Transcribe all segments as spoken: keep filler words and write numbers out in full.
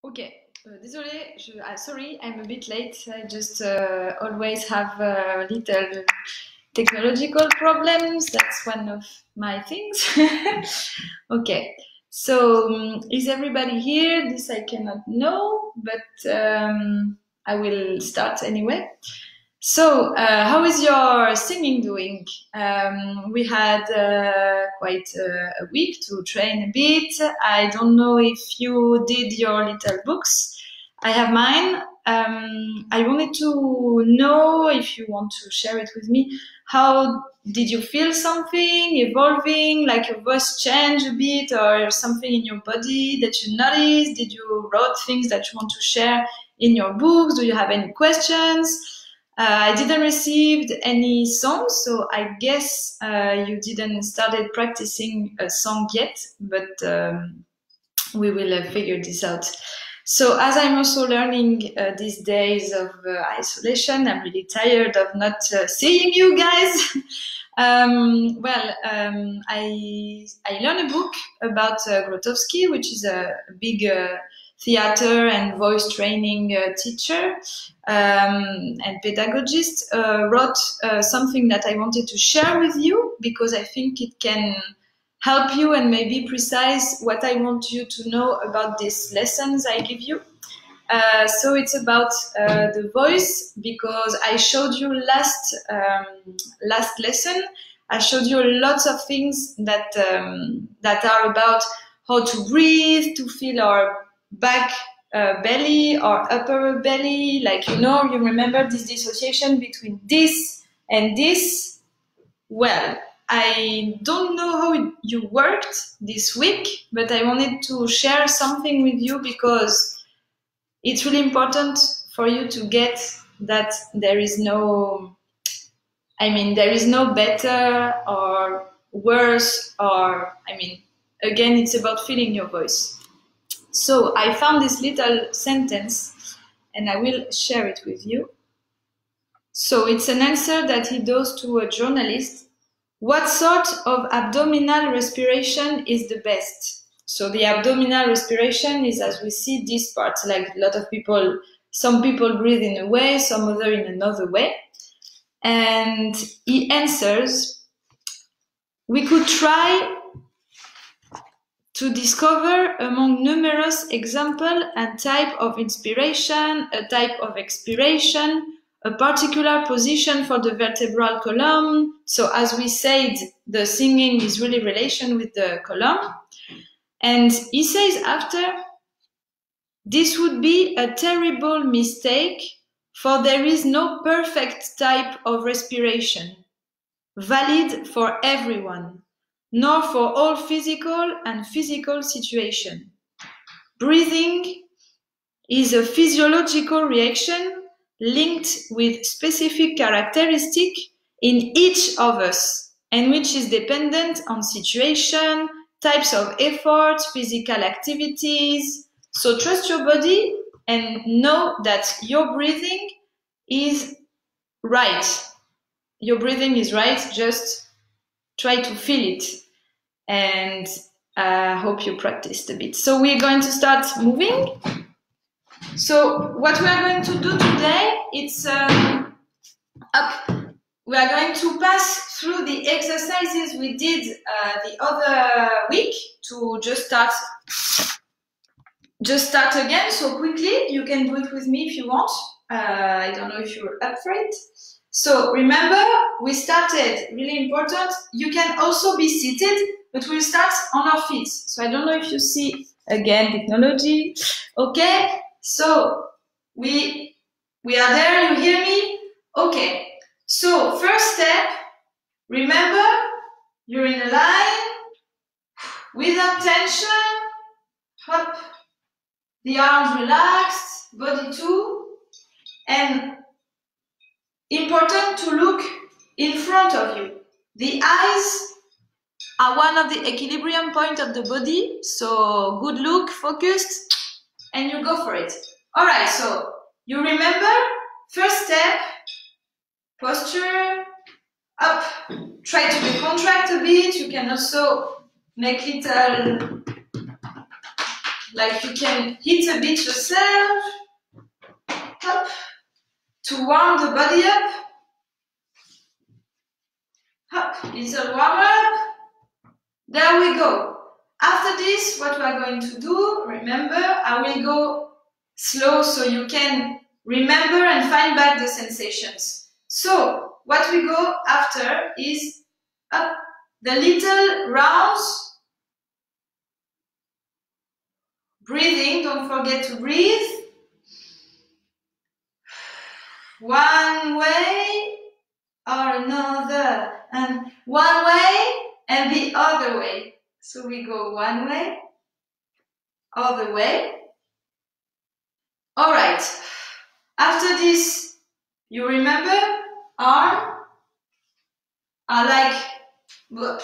Ok, euh, désolé, je, ah, sorry, I'm a bit late. I just uh, always have uh, little technological problems. That's one of my things. Okay, so um, is everybody here? This I cannot know, but um, I will start anyway. So, uh, how is your singing doing? Um, we had uh, quite uh, a week to train a bit. I don't know if you did your little books. I have mine. Um, I wanted to know if you want to share it with me. How did you feel something evolving, like your voice change a bit or something in your body that you noticed? Did you wrote things that you want to share in your books? Do you have any questions? Uh, I didn't receive any songs, so I guess uh, you didn't started practicing a song yet, but um, we will uh, figure this out. So as I'm also learning uh, these days of uh, isolation, I'm really tired of not uh, seeing you guys. um, well, um, I, I learned a book about uh, Grotowski, which is a big uh, theater and voice training uh, teacher um, and pedagogist, uh, wrote uh, something that I wanted to share with you because I think it can help you and maybe precise what I want you to know about these lessons I give you. Uh, so it's about uh, the voice, because I showed you last um, last lesson. I showed you lots of things that um, that are about how to breathe, to feel our back uh, belly or upper belly. Like, you know, you remember this dissociation between this and this. Well, I don't know how you worked this week, but I wanted to share something with you because it's really important for you to get that there is no, I mean, there is no better or worse, or, I mean, again, it's about feeling your voice. So I found this little sentence and I will share it with you. So it's an answer that he does to a journalist. What sort of abdominal respiration is the best? So the abdominal respiration is, as we see, this part, like a lot of people, some people breathe in a way, some other in another way. And he answers, we could try to discover among numerous examples and type of inspiration, a type of expiration, a particular position for the vertebral column. So as we said, the singing is really relation with the column. And he says after, this would be a terrible mistake, for there is no perfect type of respiration, valid for everyone, nor for all physical and physical situations. Breathing is a physiological reaction linked with specific characteristic in each of us, and which is dependent on situation, types of effort, physical activities. So trust your body and know that your breathing is right. Your breathing is right, just try to feel it. And I uh, hope you practiced a bit. So we're going to start moving. So what we are going to do today, it's um, up. We are going to pass through the exercises we did uh, the other week to just start, just start again. So quickly, you can do it with me if you want. Uh, I don't know if you're up for it. So remember, we started, really important. You can also be seated, but we'll start on our feet. So I don't know if you see, again, technology. Okay. So we we are there, you hear me? Okay. So first step, remember, you're in a line, without tension, hop, the arms relaxed, body too, and important to look in front of you. The eyes are one of the equilibrium point of the body, so good look, focused, and you go for it. All right, so you remember, first step, posture, up, try to contract a bit. You can also make little like you can hit a bit yourself, up, to warm the body up, up, little warm up, there we go. After this, what we are going to do, remember, I will go slow so you can remember and find back the sensations. So, what we go after is up, the little rounds, breathing, don't forget to breathe. One way or another, and one way and the other way. So we go one way, other way. All right. After this, you remember, arm are like,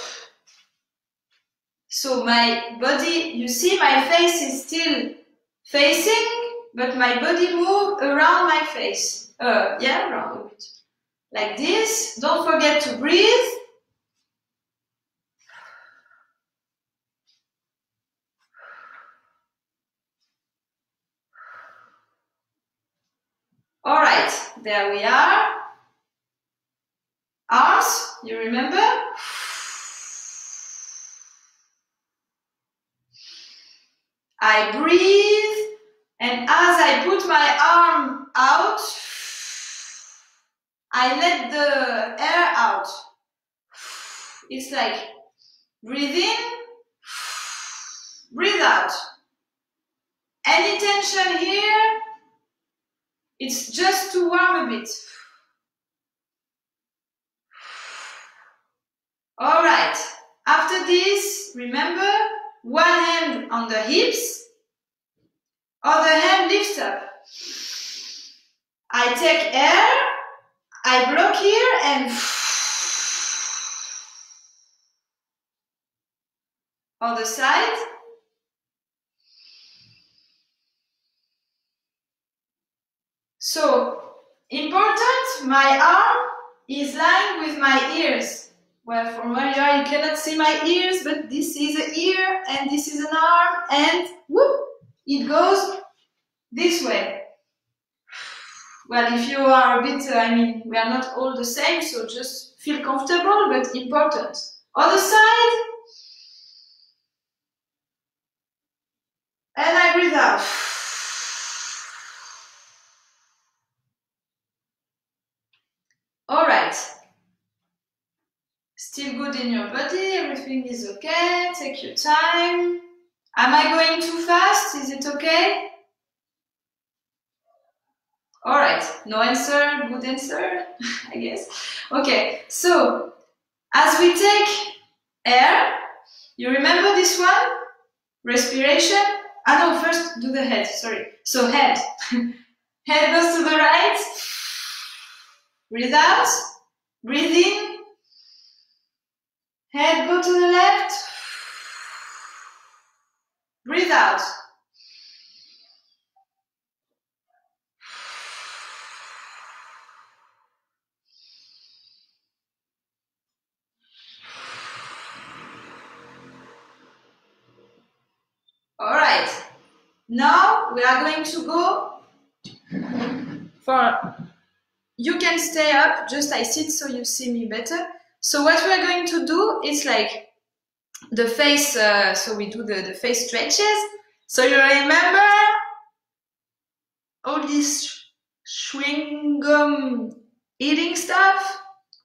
so my body, you see my face is still facing, but my body move around my face. Uh, yeah, around a bit. Like this. Don't forget to breathe. All right, there we are. Arms, you remember? I breathe, and as I put my arm out, I let the air out. It's like breathe in, breathe out. Any tension here? It's just to warm a bit. All right. After this, remember, one hand on the hips, other hand lifts up. I take air, I block here and other side. So, important, my arm is lying with my ears. Well, from where you are, you cannot see my ears, but this is an ear and this is an arm, and whoop, it goes this way. Well, if you are a bit, uh, I mean, we are not all the same, so just feel comfortable, but important. Other side. And I breathe out. All right. Still good in your body, everything is okay, take your time. Am I going too fast? Is it okay? All right, no answer, good answer, I guess. Okay, so as we take air, you remember this one? Respiration? Ah no, first do the head, sorry. So head. Head goes to the right. Breathe out. Breathe in. Head go to the left. Breathe out. All right. Now we are going to go for, you can stay up, just I sit so you see me better. So what we are going to do is like the face, uh, so we do the, the face stretches. So you remember all this chewing gum eating stuff?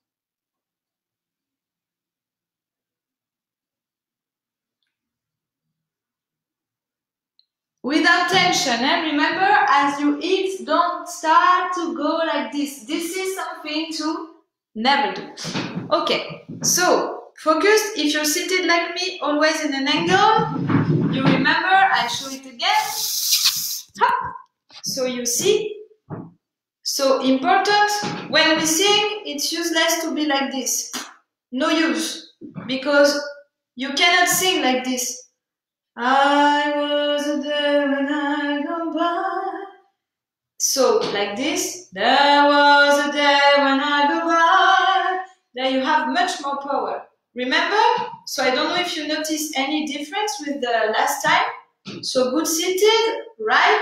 Without tension, eh? Remember, as you eat, don't start to go like this. This is something to never do. Okay, so focus. If you're seated like me, always in an angle. You remember, I show it again. Hop. So you see. So important, when we sing, it's useless to be like this. No use, because you cannot sing like this. I was there when I go by. So, like this. There was a day when I go by. There you have much more power. Remember? So I don't know if you noticed any difference with the last time. So good seated, right?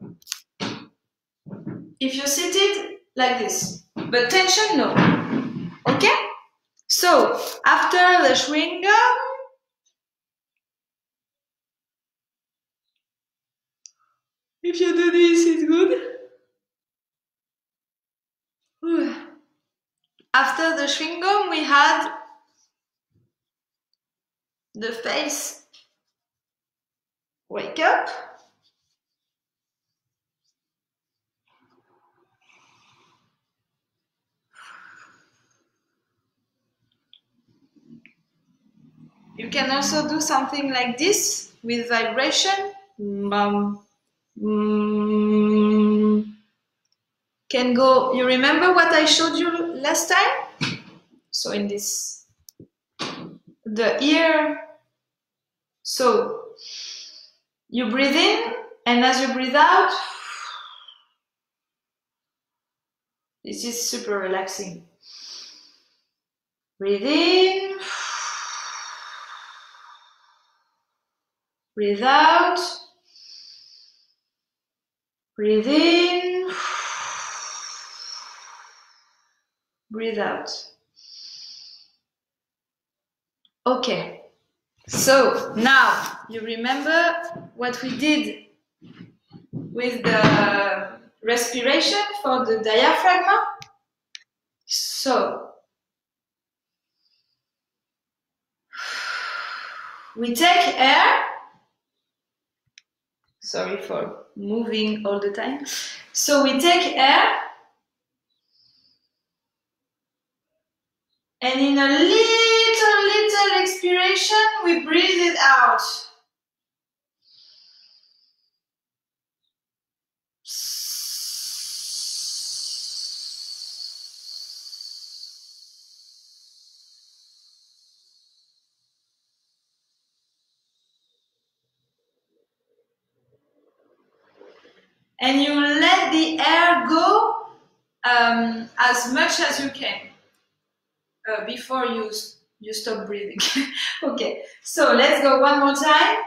If you're seated like this, but tension, no. Okay? So after the chewing gum, if you do this, it's good. After the chewing gum, we had the face wake up. You can also do something like this with vibration. Um, mm, can go, you remember what I showed you last time? So in this, the ear, so you breathe in, and as you breathe out, this is super relaxing. Breathe in, breathe out, breathe in, breathe out. Okay, so now you remember what we did with the respiration for the diaphragm. So we take air. Sorry for moving all the time. So we take air, and in a little, little expiration, we breathe it out. And you let the air go um, as much as you can uh, before you, you stop breathing. Okay, so let's go one more time.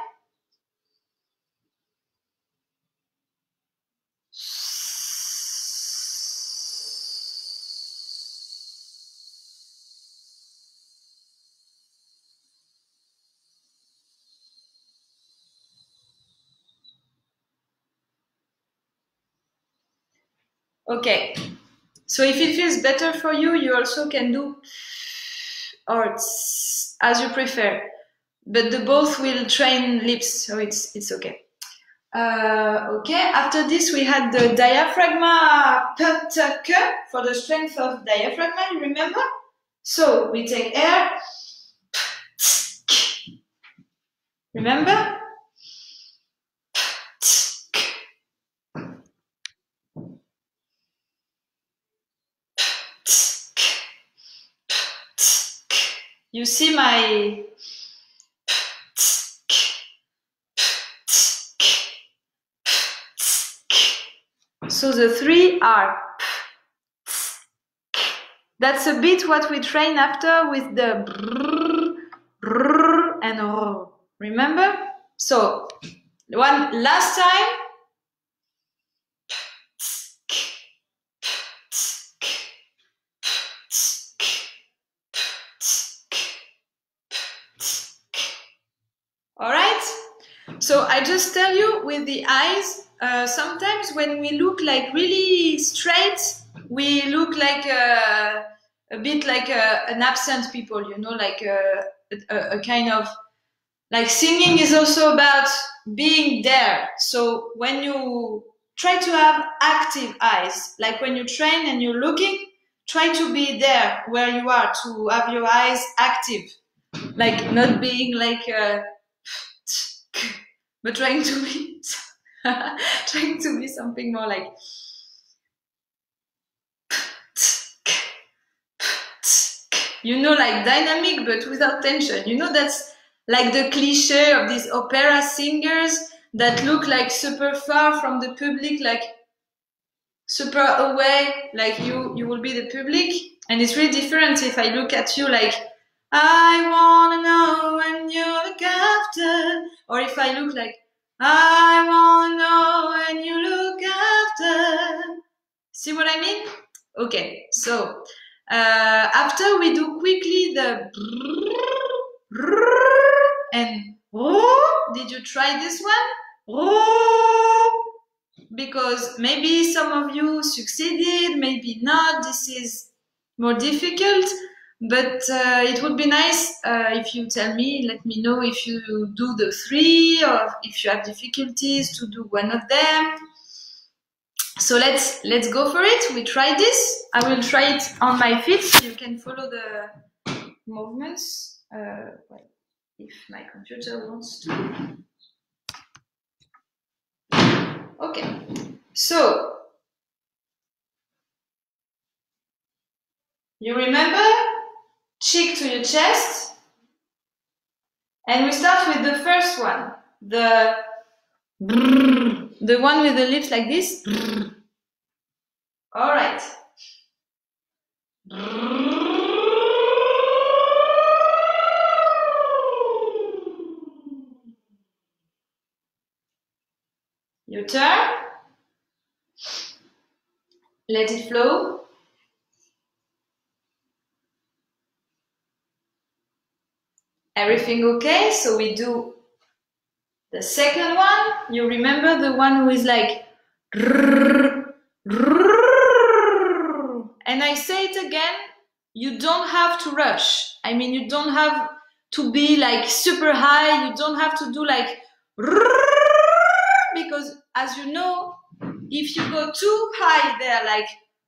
Okay, so if it feels better for you, you also can do or as you prefer, but the both will train lips, so it's it's okay. Uh, okay, after this we had the diaphragma for the strength of diaphragma, you remember? So we take air, remember? You see my so the three are. That's a bit what we train after with the brrr, brrr, and r. Remember? So one last time. All right. So I just tell you with the eyes. Uh, sometimes when we look like really straight, we look like a, a bit like a, an absent people, you know, like a, a, a kind of, like singing is also about being there. So when you try to have active eyes, like when you train and you're looking, try to be there where you are, to have your eyes active, like not being like, a, but trying to be trying to be something more like you know, like dynamic but without tension. You know, that's like the cliche of these opera singers that look like super far from the public, like super away, like you you will be the public. And it's really different if I look at you like, I wanna know when you look after, or if I look like, I wanna know when you look after. See what I mean? Okay, so uh, after we do quickly the and did you try this one? Because maybe some of you succeeded, maybe not. This is more difficult, but uh, it would be nice uh, if you tell me, let me know if you do the three or if you have difficulties to do one of them. So let's let's go for it. We try this. I will try it on my feet so you can follow the movements. Uh, well, if my computer wants to. Okay, so you remember? Cheek to your chest. And we start with the first one. The the one with the lips like this. All right. Your turn. Let it flow. Everything okay? So we do the second one. You remember the one who is like, and I say it again, you don't have to rush. I mean, you don't have to be like super high. You don't have to do like, because as you know, if you go too high there, like,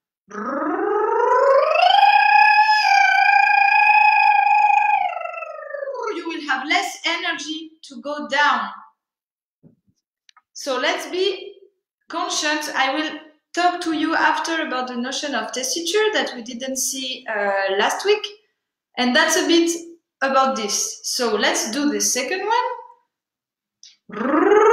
you will have less energy to go down. So let's be conscious. I will talk to you after about the notion of tessiture that we didn't see uh, last week. And that's a bit about this. So let's do the second one.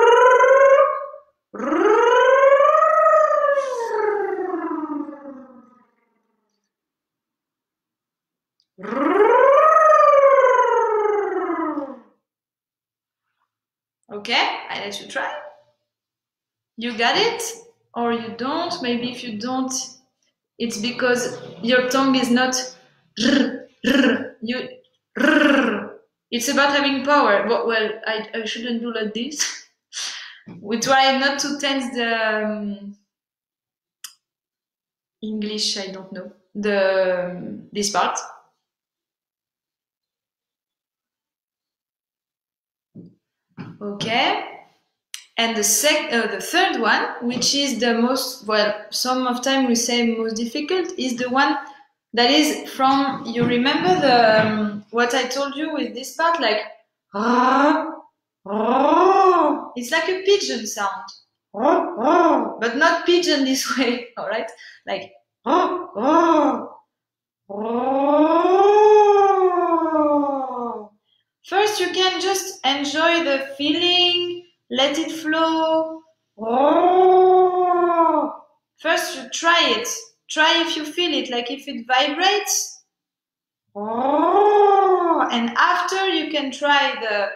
Okay, I let you try. You got it? Or you don't? Maybe if you don't, it's because your tongue is not you. It's about having power. But, well, I, I shouldn't do like this. We try not to tense the um, English, I don't know, the um, this part. Okay. And the sec uh, the third one, which is the most, well, some of time we say most difficult, is the one that is from, you remember the um, what I told you with this part, like, it's like a pigeon sound, but not pigeon this way, all right? Like, first you can just enjoy the feeling. Let it flow. First you try it. Try if you feel it, like if it vibrates. And after you can try the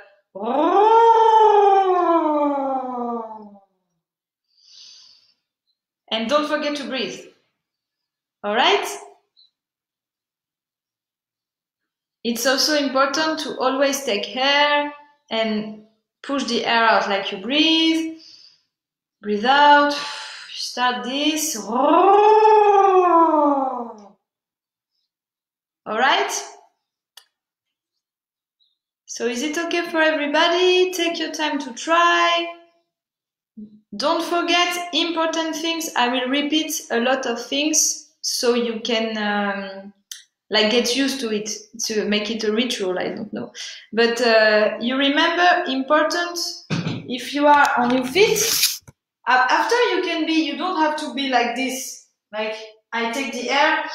and don't forget to breathe. All right? It's also important to always take air and push the air out like you breathe. Breathe out. Start this. All right? So is it okay for everybody? Take your time to try. Don't forget important things. I will repeat a lot of things so you can um, like get used to it, to make it a ritual, I don't know. But uh, you remember, important, if you are on your feet, after you can be, you don't have to be like this. Like, I take the air.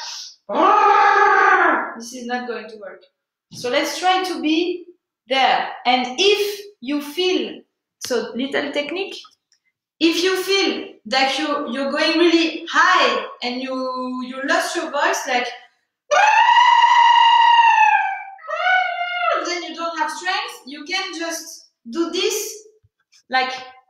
This is not going to work. So let's try to be there. And if you feel, so little technique, if you feel that you, you're going really high and you, you lost your voice, like, then you don't have strength, you can just do this, like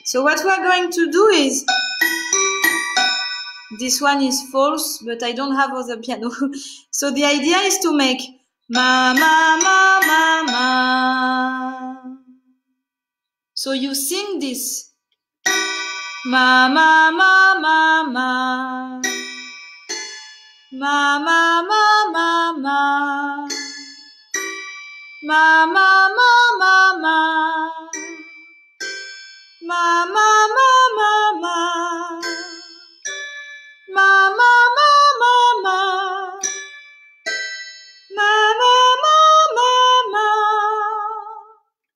So what we are going to do is, this one is false, but I don't have other piano. So the idea is to make ma, ma, ma, ma, ma. So you sing this. Ma, ma, ma, ma, ma. Ma, ma, ma, ma, ma. Ma, ma, ma, ma, ma. Ma, ma, ma, ma, ma. Ma, ma, ma, ma, ma. Ma, ma, ma, ma, ma.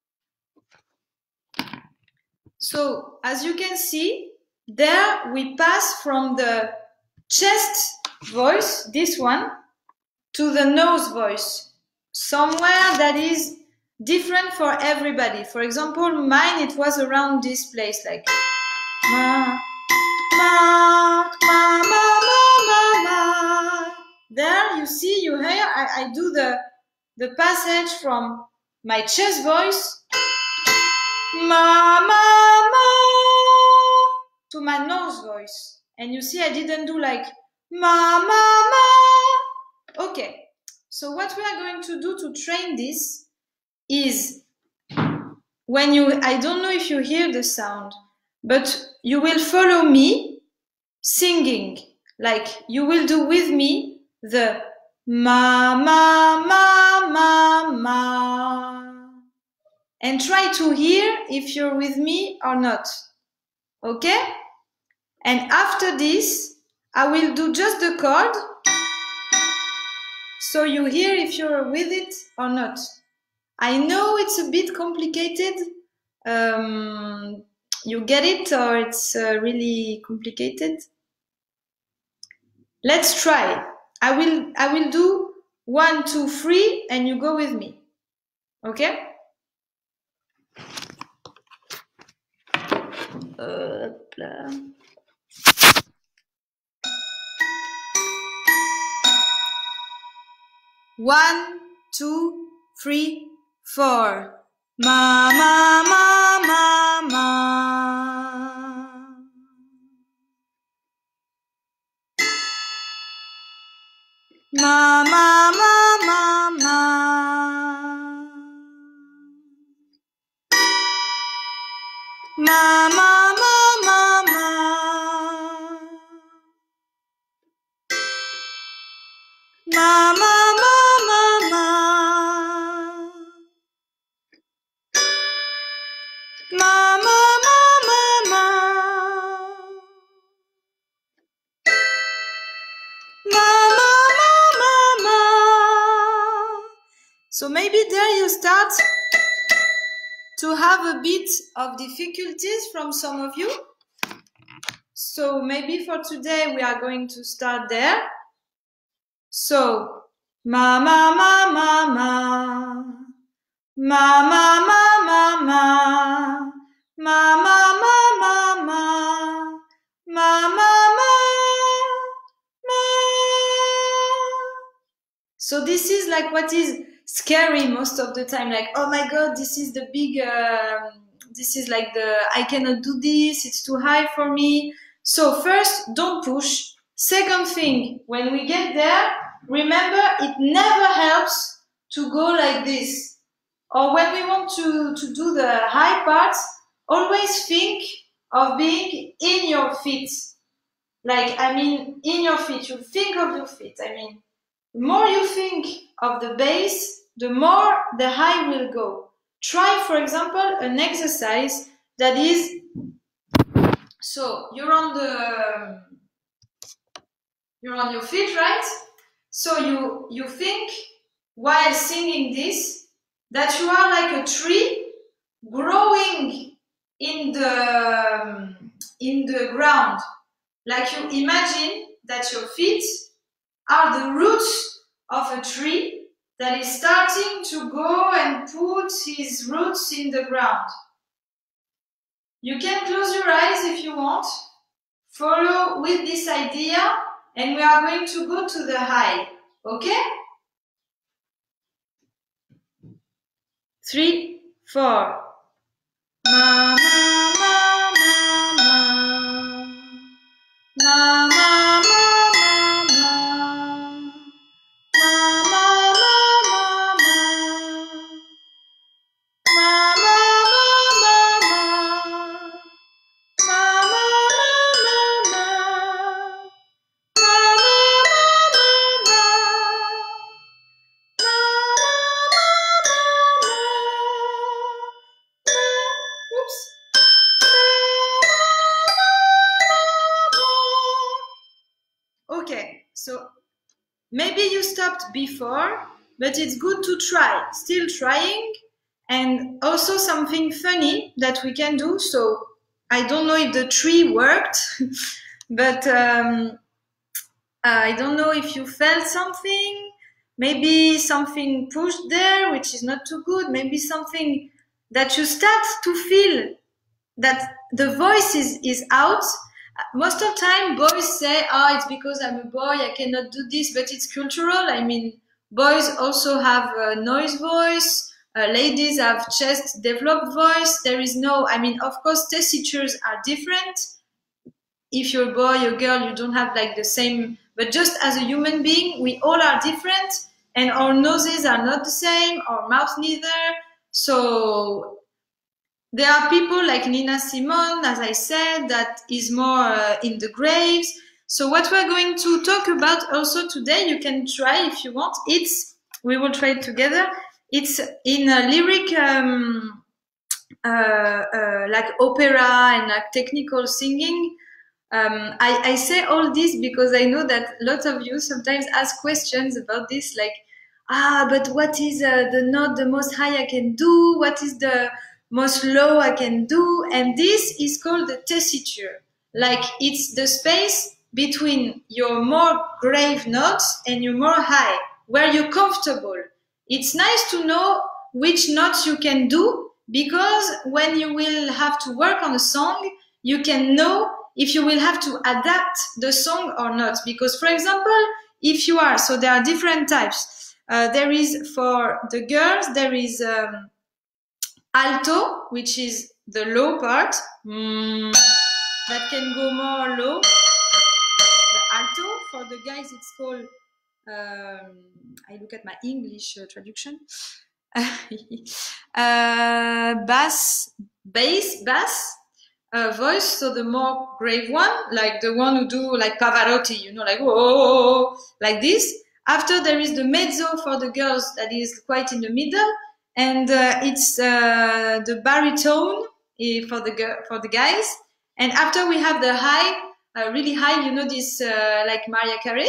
So, as you can see, there we pass from the chest voice, this one, to the nose voice, somewhere that is different for everybody. For example, mine, it was around this place, like ma, ma, ma, ma, ma, ma, ma. There, you see, you hear, I, I do the, the passage from my chest voice, ma, ma, ma, to my nose voice. And you see, I didn't do like ma, ma, ma. Okay. So what we are going to do to train this is, when you, I don't know if you hear the sound, but you will follow me singing. Like you will do with me the ma, ma, ma, ma, ma. And try to hear if you're with me or not. Okay? And after this, I will do just the chord, so you hear if you're with it or not. I know it's a bit complicated. Um, you get it, or it's uh, really complicated? Let's try. I will, I will do one, two, three, and you go with me. Okay? Uh, One, two, three, four. Ma, ma, ma, ma, ma. Ma, ma, ma, ma, ma. Ma, ma, ma, ma, ma. Ma, ma, ma, ma, ma. Ma, ma, ma, ma, ma. Ma, ma, ma, ma, ma. So maybe there you start to have a bit of difficulties from some of you. So maybe for today we are going to start there. So, ma, ma, ma, ma, ma. Ma, ma, ma, ma, ma. Ma, ma, ma, ma, ma. Ma, ma, ma, ma. So this is like what is scary most of the time. Like, oh my God, this is the big, uh, this is like the, I cannot do this, it's too high for me. So first, don't push. Second thing, when we get there, remember, it never helps to go like this. Or when we want to, to do the high parts, always think of being in your feet. Like, I mean, in your feet. You think of your feet. I mean, the more you think of the bass, the more the high will go. Try, for example, an exercise that is, so you're on the, you're on your feet, right? So you, you think, while singing this, that you are like a tree growing in the, in the ground. Like you imagine that your feet are the roots of a tree that is starting to go and put his roots in the ground. You can close your eyes if you want. Follow with this idea, and we are going to go to the high. Okay? Three, four. Ma, ma, ma, ma. So maybe you stopped before, but it's good to try, still trying. And also something funny that we can do. So I don't know if the tree worked, but um, I don't know if you felt something, maybe something pushed there, which is not too good. Maybe something that you start to feel that the voice is, is out. Most of the time boys say, oh, it's because I'm a boy, I cannot do this, but it's cultural. I mean, boys also have a noise voice. Uh, ladies have chest developed voice. There is no, I mean, of course, tessitures are different. If you're a boy or girl, you don't have like the same, but just as a human being, we all are different and our noses are not the same, our mouth neither. So there are people like Nina Simone, as I said, that is more uh, in the graves. So what we're going to talk about also today, you can try if you want. It's, we will try it together. It's in a lyric, um, uh, uh, like opera and like technical singing. Um, I, I say all this because I know that lots of you sometimes ask questions about this, like, ah, but what is uh, the note the most high I can do? What is the most low I can do? And this is called the tessiture. Like, it's the space between your more grave notes and your more high, where you're comfortable. It's nice to know which notes you can do, because when you will have to work on a song, you can know if you will have to adapt the song or not. Because, for example, if you are, so there are different types. Uh, there is, for the girls, there is um, alto, which is the low part, mm, that can go more low. The alto. For the guys, it's called, um, I look at my English uh, traduction, uh, bass, bass, bass uh, voice. So the more grave one, like the one who do like Pavarotti, you know, like whoa, like this. After there is the mezzo for the girls, that is quite in the middle, and uh, it's uh, the baritone for the for the guys. And after we have the high, uh, really high, you know, this uh, like Mariah Carey,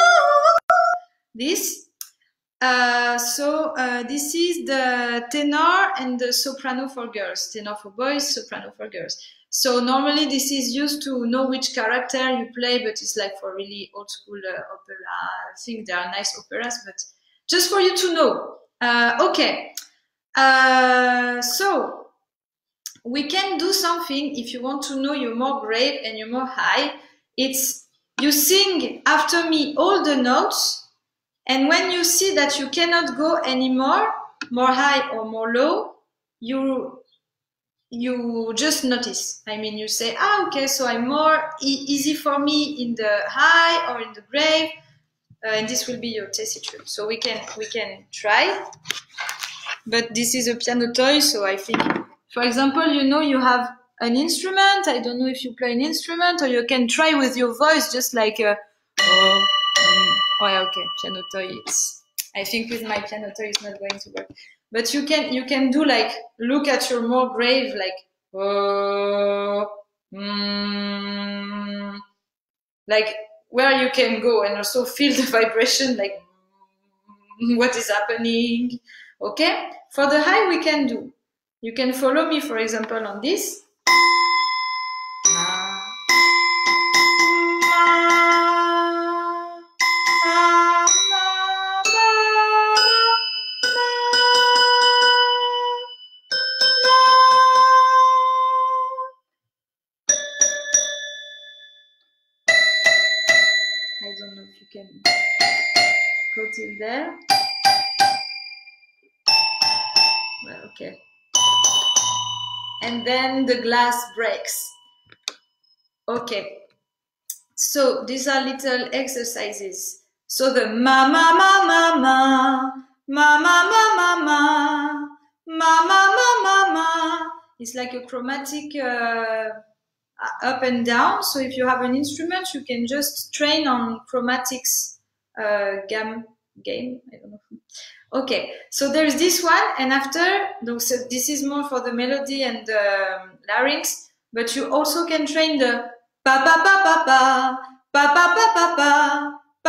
this. Uh, so uh, this is the tenor and the soprano for girls, tenor for boys, soprano for girls. So normally this is used to know which character you play, but it's like for really old school uh, opera. I think there are nice operas, but just for you to know. Uh, okay, uh, so we can do something if you want to know you're more grave and you're more high. It's you sing after me all the notes. And when you see that you cannot go anymore, more high or more low, you you just notice. I mean, you say, ah, okay, so I'm more e easy for me in the high or in the grave, uh, and this will be your tessiture. So we can we can try, but this is a piano toy, so I think, for example, you know, you have an instrument. I don't know if you play an instrument, or you can try with your voice, just like, uh, oh. Oh yeah, okay, piano toy. It's, I think with my piano toy it's not going to work. But you can you can do like, look at your more grave, like oh, mm, like where you can go, and also feel the vibration, like mm, what is happening. Okay, for the high we can do. You can follow me, for example, on this. I don't know if you can go till there. Well, okay. And then the glass breaks. Okay. So these are little exercises. So the ma ma ma ma ma ma ma ma ma ma ma ma ma ma ma. It's like a chromatic uh, up and down. So if you have an instrument, you can just train on chromatics uh, gam game. I don't know. Okay, so there's this one, and after, so this is more for the melody and the um, larynx, but you also can train the pa pa pa pa pa pa pa pa pa pa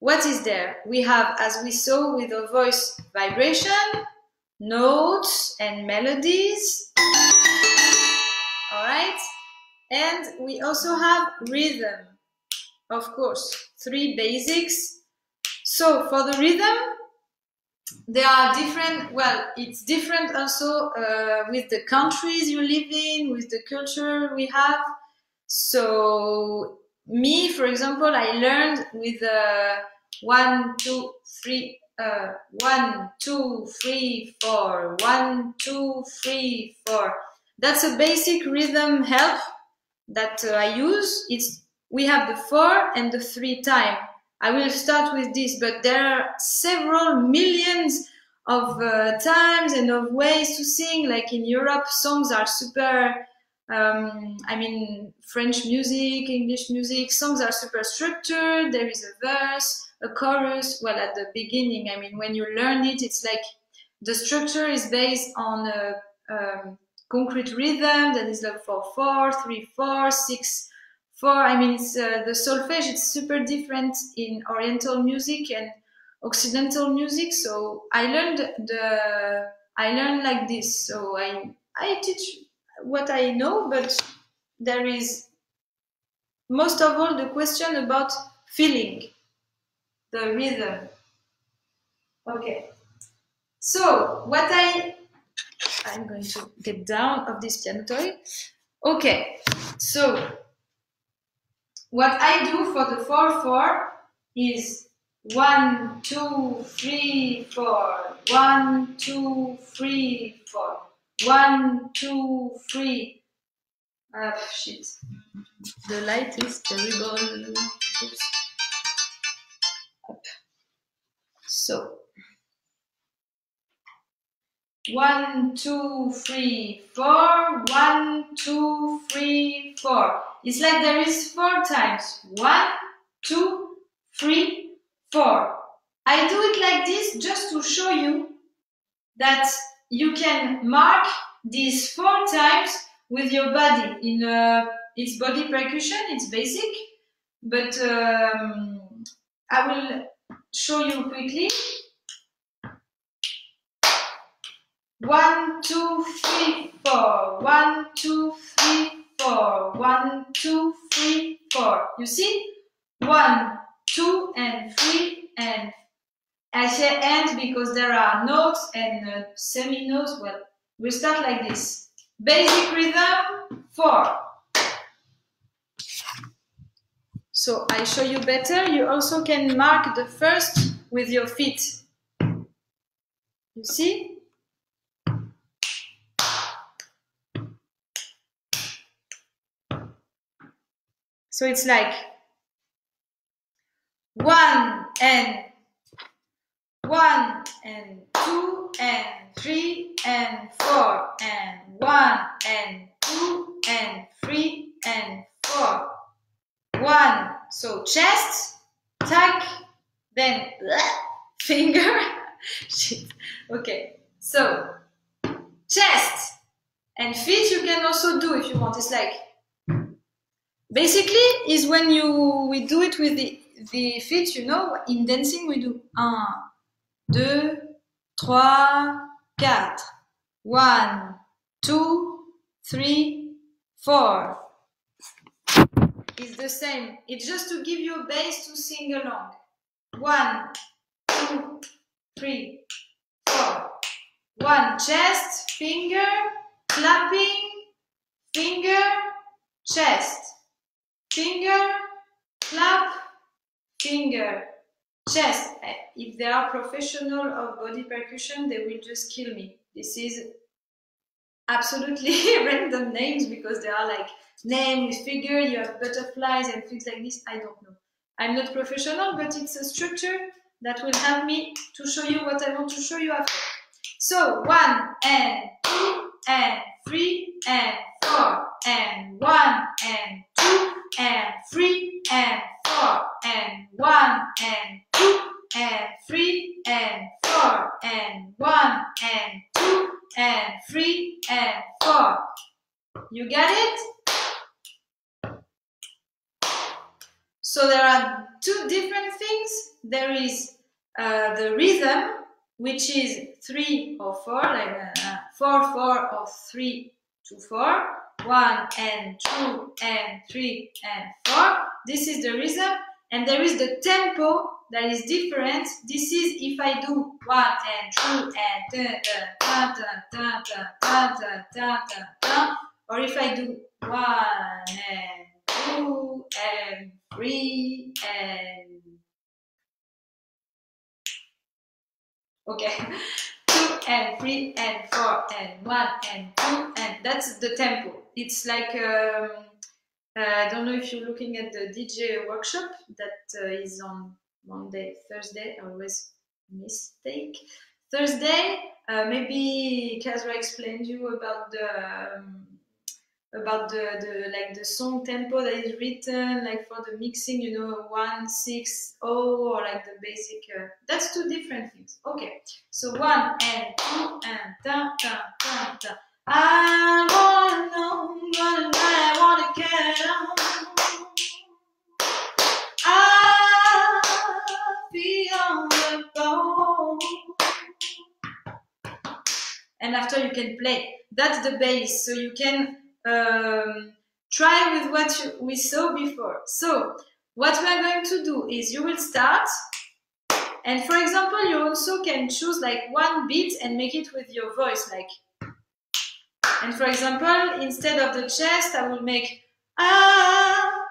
what is there? We have, as we saw with the voice, vibration, notes and melodies. All right. And we also have rhythm, of course, three basics. So for the rhythm, there are different, well, it's different also uh, with the countries you live in, with the culture we have. So me, for example, I learned with uh, one, two, three, uh, one, two, three, four, one, two, three, four. That's a basic rhythm help that uh, I use. It's, we have the four and the three time. I will start with this, but there are several millions of uh, times and of ways to sing. Like in Europe, songs are super, um, I mean, French music, English music, songs are super structured. There is a verse, a chorus. Well, at the beginning, I mean, when you learn it, it's like the structure is based on a um, concrete rhythm that is like four, four, three, four, six, four. I mean, it's, uh, the solfège, it's super different in Oriental music and Occidental music. So I learned the, I learned like this. So I, I teach what I know, but there is most of all the question about feeling the rhythm. Okay. So what I, I'm going to get down of this piano toy. Okay. So what I do for the four four is one, two, three, four, one, two, three, four, one, two, three. Ah, shit. The light is terrible. Oops. Up. So one, two, three, four, one, two, three, four. It's like there is four times. One, two, three, four. I do it like this just to show you that you can mark these four times with your body. In uh, it's body percussion, it's basic, but um, I will show you quickly. One, two, three, four. One, two, three, four. One, two, three, four. You see? One, two, and three, and I say and because there are notes and uh, semi-notes. Well, we start like this. Basic rhythm, four. So I show you better. You also can mark the first with your feet. You see? So it's like one and one and two and three and four and one and two and three and four. One. So chest, tack, then finger. Shit. Okay. So chest and feet you can also do if you want. It's like basically is when you we do it with the the feet. You know, in dancing we do un, deux, trois, quatre. One, two, three, four. It's the same. It's just to give you a base to sing along. One, two, three, four. One, chest, finger, clapping, finger, chest, finger, clap, finger, chest. If they are professional of body percussion, they will just kill me. This is absolutely random names because they are like name with figure, you have butterflies and things like this. I don't know. I'm not professional, but it's a structure that will help me to show you what I want to show you after. So one and two and three and four and one and two and three and four and one and two and three and four and one and two and three and four. You got it? So there are two different things. There is uh, the rhythm, which is three or four, like uh, four, four, or three, two, four, one and two and three and four. This is the rhythm, and there is the tempo that is different. This is if I do one and two and ta ta ta ta ta ta ta ta ta ta, or if I do one and two and three and okay, two and three and four and one and two, and that's the tempo. It's like um, uh, I don't know if you're looking at the D J workshop that uh, is on Monday, Thursday. I always mistake Thursday. Uh, maybe Kazra explained you about the. Um, about the, the like the song tempo that is written like for the mixing, you know, one six oh, or like the basic uh, that's two different things. Okay, so one and two and ta ta ta ta. I wanna know what I wanna get on. I feel the bone. And after you can play. That's the bass, so you can um, try with what you, we saw before. So what we are going to do is you will start, and for example you also can choose like one beat and make it with your voice, like, and for example instead of the chest I will make ah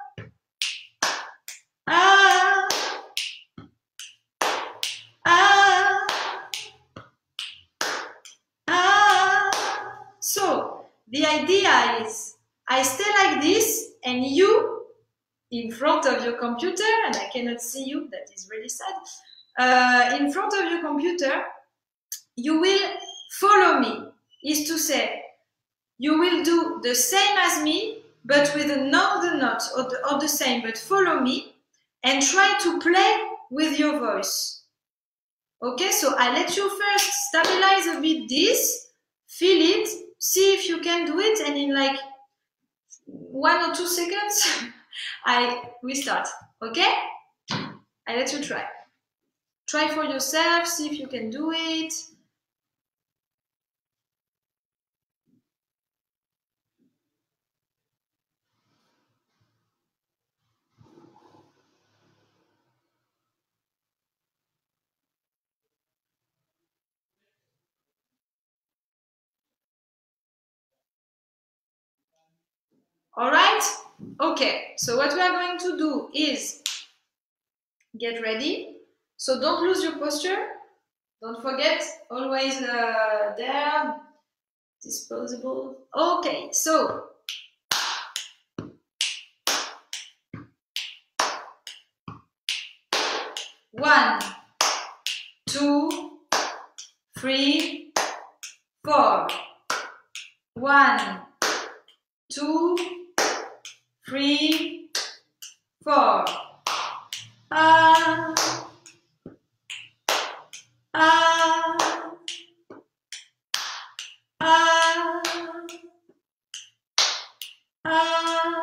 ah ah ah. So the idea is I stay like this, and you in front of your computer, and I cannot see you, that is really sad, uh, in front of your computer, you will follow me, is to say, you will do the same as me, but with another note, or the, or the same, but follow me, and try to play with your voice. Okay, so I let you first stabilize a bit this, feel it, see if you can do it, and in like one or two seconds, I we start. Okay? I let you try. Try for yourself, see if you can do it. All right? Okay, so what we are going to do is get ready. So don't lose your posture. Don't forget, always uh, there, disposable. Okay, so one, two, three, four. One, two, three, four. Ah, ah, ah, ah,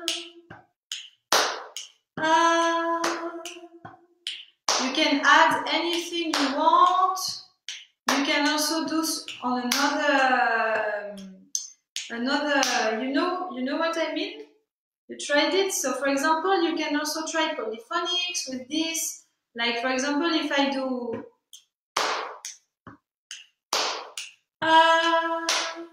ah. You can add anything you want. You can also do on another, um, another. You know, you know what I mean. You tried it. So, for example, you can also try polyphonics with this. Like, for example, if I do ah,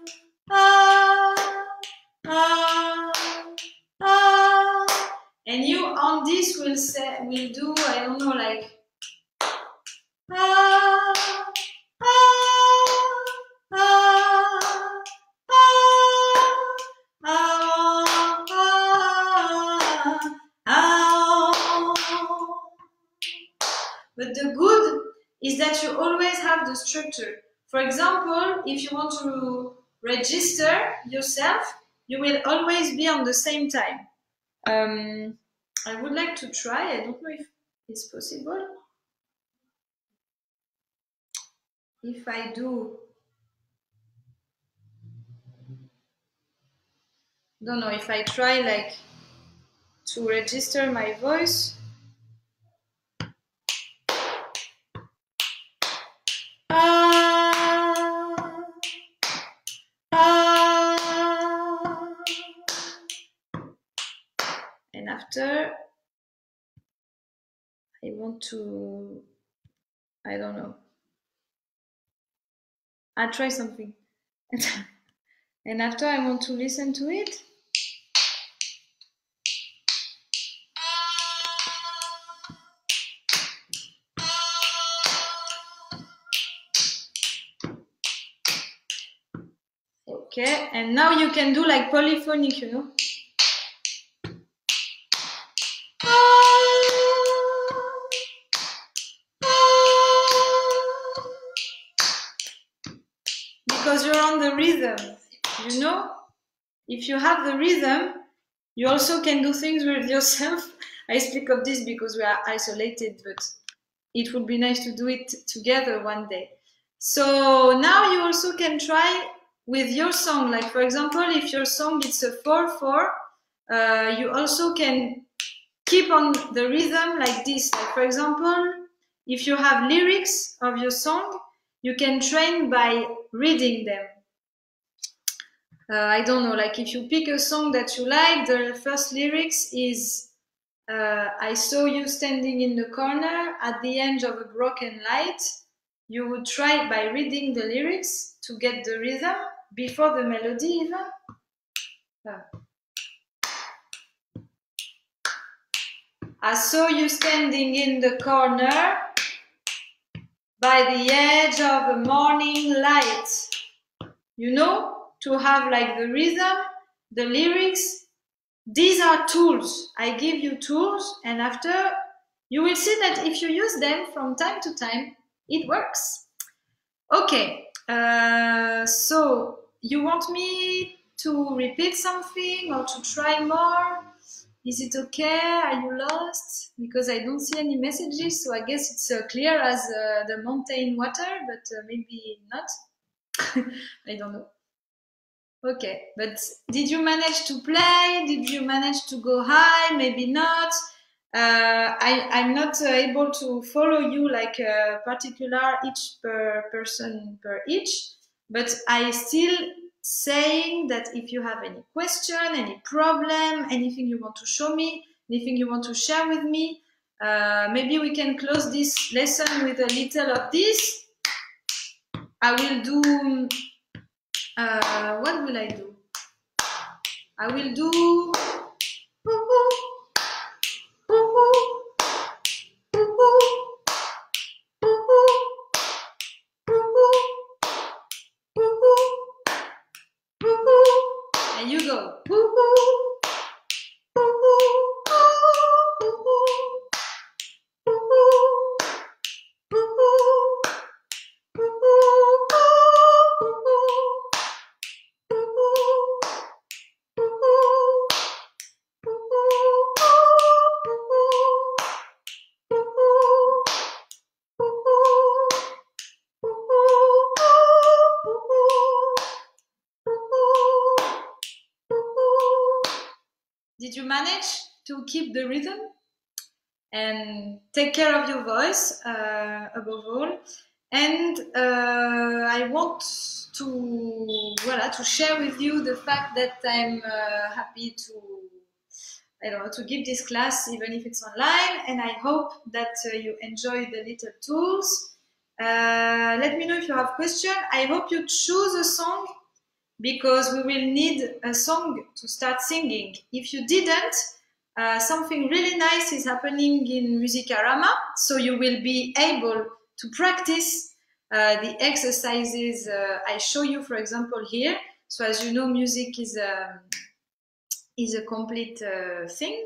ah, ah, ah, and you on this will say will do, I don't know, like ah, ah, ah, ah, ah, ah, ah. But the good is that you always have the structure. For example, if you want to register yourself, you will always be on the same time. Um, I would like to try. I don't know if it's possible. If I do, don't know, if I try like to register my voice. Ah, ah. And after, I want to, I don't know. I'll try something. And after, I want to listen to it. Okay, and now you can do like polyphonic, you know. Because you're on the rhythm, you know. If you have the rhythm, you also can do things with yourself. I speak of this because we are isolated, but it would be nice to do it together one day. So now you also can try with your song. Like for example, if your song is a four four, uh, you also can keep on the rhythm like this. Like for example, if you have lyrics of your song, you can train by reading them. Uh, I don't know, like if you pick a song that you like, the first lyrics is uh, I saw you standing in the corner at the edge of a broken light. You would try by reading the lyrics to get the rhythm before the melody even. Uh. I saw you standing in the corner by the edge of a morning light. You know, to have like the rhythm, the lyrics. These are tools. I give you tools, and after you will see that if you use them from time to time, it works. Okay, uh, so you want me to repeat something or to try more? Is it okay? Are you lost? Because I don't see any messages, so I guess it's uh, clear as uh, the mountain water, but uh, maybe not. I don't know. Okay, but did you manage to play? Did you manage to go high? Maybe not. Uh, I, I'm not uh, able to follow you like a particular each per person per each, but I still saying that if you have any question, any problem, anything you want to show me, anything you want to share with me, uh, maybe we can close this lesson with a little of this. I will do, uh, what will I do? I will do and you go. Did you manage to keep the rhythm and take care of your voice uh, above all? And uh, I want to, voilà, to share with you the fact that I'm uh, happy to, I don't know, to give this class even if it's online, and I hope that uh, you enjoy the little tools. Uh, let me know if you have questions. I hope you choose a song, because we will need a song to start singing. If you didn't, uh, something really nice is happening in Musicarama, so you will be able to practice uh, the exercises uh, I show you, for example, here. So as you know, music is a, is a complete uh, thing.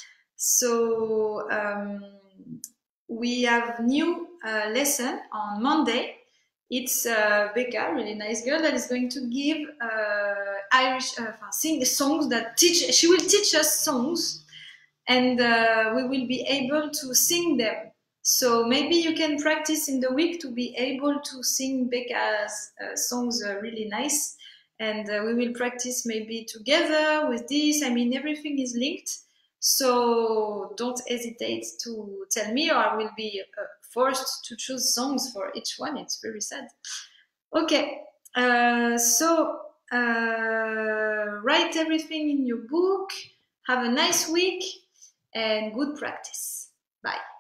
So um, we have new uh, lesson on Monday. It's uh, Becca, really nice girl, that is going to give uh, Irish, uh, sing songs that teach, she will teach us songs, and uh, we will be able to sing them. So maybe you can practice in the week to be able to sing Becca's uh, songs uh, really nice, and uh, we will practice maybe together with this. I mean, everything is linked. So don't hesitate to tell me, or I will be uh, forced to choose songs for each one. It's very sad. Okay, uh, so uh, write everything in your book. Have a nice week and good practice. Bye.